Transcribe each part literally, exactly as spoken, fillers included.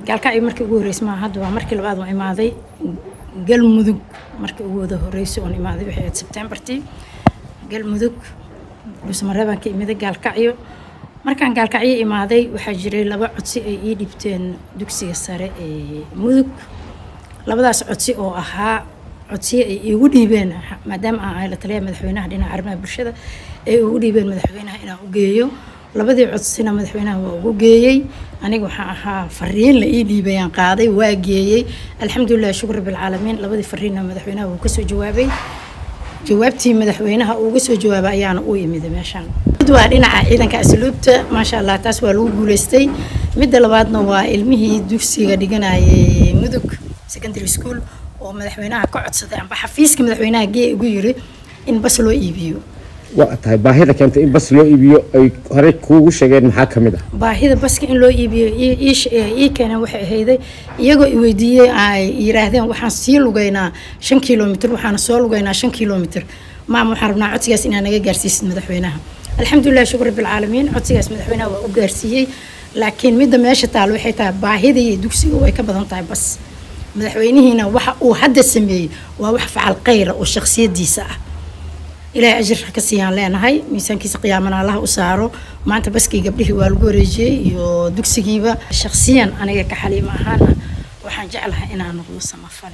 gaalkacyo markii ugu horreysay ma hadda waa markii labaad oo imaaday galmudug markii ugu wada horreysay oo imaaday waxay ahayd Septembertii galmudug Dhuusamareeb ka imaaday gaalkacyo markaan gaalkacyo imaaday waxaa jiray laba codsi ay ii dhibteen dugsiga sare ee mudug labadaas codsi oo ahaa codsi ay igu dhiibeen maadaama aan la taliya madaxweynaha dhinaca arrimaha bulshada ay ugu dhiibeen madaxweynaha inaan u geeyo labadii codsina madaxweynaha waa ugu geeyay aniga waxa ahaa fariin la ii dhiibay aan qaaday waa geeyay alxamdulillah shukr rabbil caalamiin labadii fariina madaxweynaha uu ka soo jawaabay jawaabtii madaxweynaha uu uga soo jawaabay ayaana u yimid meeshan waa dhinaca ciidanka asluubta ma sha Allah taas waa lagu guuleystay midda labaadna waa ilmihii dugsiga dhiganayay mudug secondary school oo madaxweynaha ka codsaday amba xafiiska madaxweynaha gee ugu yiri in bas loo iibiyo waa tahay baahida keentay in bas loo iibiyo ay hore kuugu sheegeen maxaa kamid ah baahida baska in loo iibiyo ii keena waxay ahayd iyagoo i weydiiyay ay yiraahdeen waxaan sii lugaynaa shan kiiloomitir waxaan soo lugaynaa shan kiiloomitir ma waxaan rabnaa codsigaas inaan naga gaarsiisin madaxweynaha alxamdulillah shukr rabbil caalamiin codsigaas madaxweynaha waa u gaarsiiyay laakiin midda meesha taal waxay tahay baahida iyo dugsiga way ka badan tahay bas madaxweynihiina waxa uu hadda sameeyay waa wax facal khayr oo shakhsiyadiisa ah ilaahay ajir ka siiyaan leenahay miisaankiisa qiyaamana Allah u saaro maanta baskii gabdhihii waa lagu wareejiyay iyo dugsigiiba shakhsiyan aniga ka xaliim ahaan waxaan jeclahay inaan noqdo samafale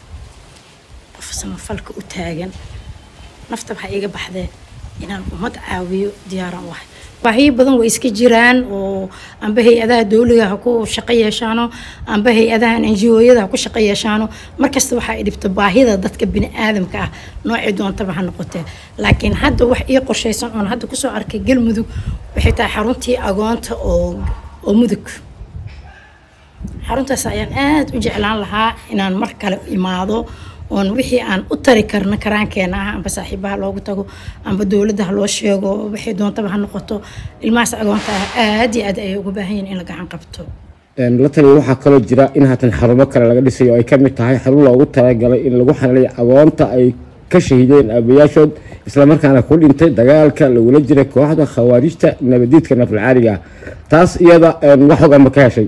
qof samafalka u taagan nafta waxa iga baxday inaan ummad caawiyo diyaaran wahay baahiyo badan way iska jiraan oo amba hay'adaha dawliga ha ku shaqo yeeshaano amba hay'adaha N G O-yada ha ku shaqo yeeshaano markasta waxa ay dhibto baahida dadka bini aadamka ah noocii doontaba ha noqotee laakiin hadda wax ii qorshaysan oo hadda ku soo arkay galmudug waxay tahay xaruntii agoonta oo oo mudug xaruntaas ayaan aad u jeclaan lahaa inaan mar kale imaado oon wixii aan u tari karna karaankeena ah amba saaxiibaha loogu tago amba dawladda loo sheego wixii doontaba ha noqoto ilmahaas agoonta aad iyo aad ay ugu baahan yihiin in la gacan qabto een la taliyo waxa kale jira in haatan xarumo kale laga dhisayo ay ka mid tahay xarun loogu talagalay in lagu xanaaleeyo agoonta ay ka shahiideen abayaashood isla markaana ku dhintay dagaalka lagula jiray kooxda khawaarijta nabadiidka nafal caariga taas iyada wax ogaan ma ka heshay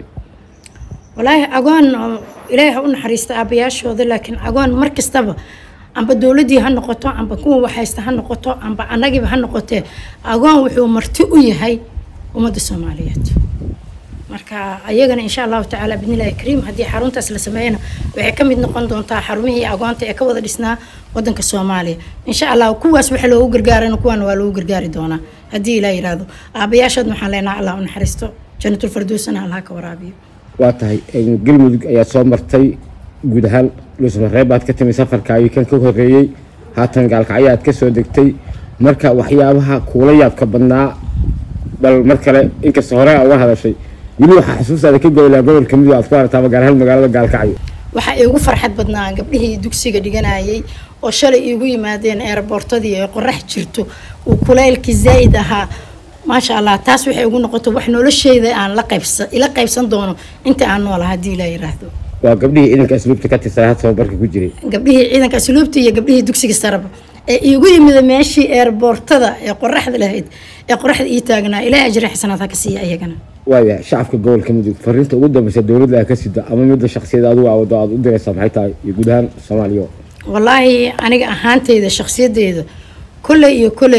والله أقول إلهي هون حريست أبياش وذا لكن أقول مركز تبا أم بدولتي هالنقطة أم بكون وحيست هالنقطة أم بعناجب هالنقطة أقول وحو مرتقي هاي ومد الصوماليات مركا أيجنا إن شاء الله تعالى بإذن الله الكريم هدي حرون تسلا سمعنا وحكم نقول دون تا حرمه أقول تأكد درسنا ودنك الصومالي إن شاء الله كواس وحلو وجرجاري نكون ولو جرجاري دونا هدي لا يرادو أبياش محلنا الله ونحرسته جنة الفردوس أنا الله كورابي واتهاي galmudug ayaa soo martay guud ahaan Dhuusamareeb baad ka timid safarkaaga kan ka horeeyay haatan gaalkacyo aad ka soo degtay marka waxyaabaha kuula yaabka badnaa bal mar kale inkastoo hore aan hadashay wili waxa xasuustaada ka goolaa gobolka mid aad ku aragtaa gaar ahaan magaalada gaalkacyo waxa ay ugu farxad badnaa gabdhihii dugsiga dhiganayay oo shalay igu yimaadeen airportadii ay qorax jirto oo kulaylkii zaid ahaa ما شاء الله تاس وحي يقول نقطة وإحنا ولا شيء ذا عن لقيبس إلى قيبس دونه أنت عن ولا هدي لا يرهدو. وقبله إذا كأسلوبتك كتساعد سو برك كجري. قبله إذا كأسلوبتي يا قبله دكسي السرب. يقول إذا ماشي إيربورت هذا يقول رح ذا لهيد يقول رح إيتاجنا إلى أجري حسنات هكسية أيه جنا. ويا شعبك الجول كم يدك فرنت وده بس الدولة لا كسيدة أمام يد الشخصية ده أو ده أو ده سمعتها يقولها الصوماليون. والله أنا أهانت إذا الشخصية ده كل يكل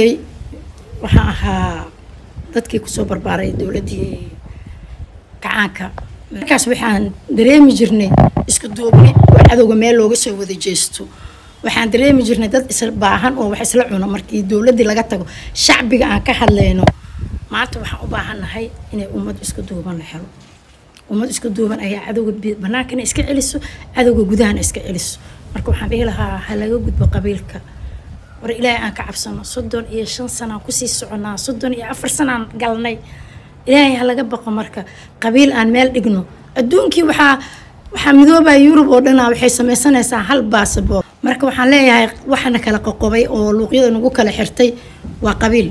وحها dadkii ku soo barbaaray dawladii kacaanka markaas waxaan dareemi jirnay isku duubni cadawga meel looga soo wada jeesto waxaan dareemi jirnay dad isla baahan oo wax isla cuno markii dawladii laga tago shacbiga aan ka hadlayno maanta waxaan u baahanahay inay ummad isku duuban la helo ummad isku duuban ayaa cadawga banaanka iska celiso cadawga gudaha iska celiso marka waxaan dhihi lahaa ha laga gudbo qabiilka إلهي أنك عبسنا صدّن إيه شن سنة كسي سعنا صدّن إيه أفر سنة قالني إلهي هلا جبق مركا قبيل أن مال إجنو الدون كي وح وحمدوا بيوروب ودنا وحيس مسنا سهل باسبو مركا وحنلاقي وحنا كلا قبي أو لقينا نقول كلا حرتي وقبيل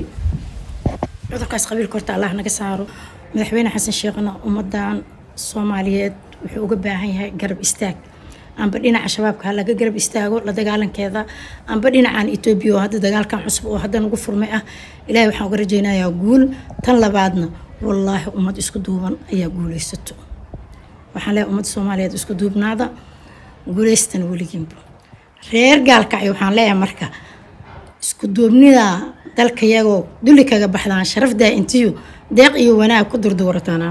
هذا كاس قبيل كرت الله نقصاره مدحوين حسن شيخنا ومدان الصوماليات وحقوق باهي قرب استاك أم بدينا عشباب كهلا جرب استاجو لدجالن كذا أم بدينا عن إثيوبيا وهذا دجال كان حسب وهذا نقفر مئة إلهي وحنا رجينا يقول تلا بعدنا والله أمد إسكدوان يقول يستو waxaan leeyahay ummadda Soomaaliyeed isku duubnaada guuleystan weligiinba reer gaalkacyo waxaan leeyahay marka isku duubnida dalka iyagoo duli kaga baxdaan sharafda intiyo deeq iyo wanaag ku durdurataan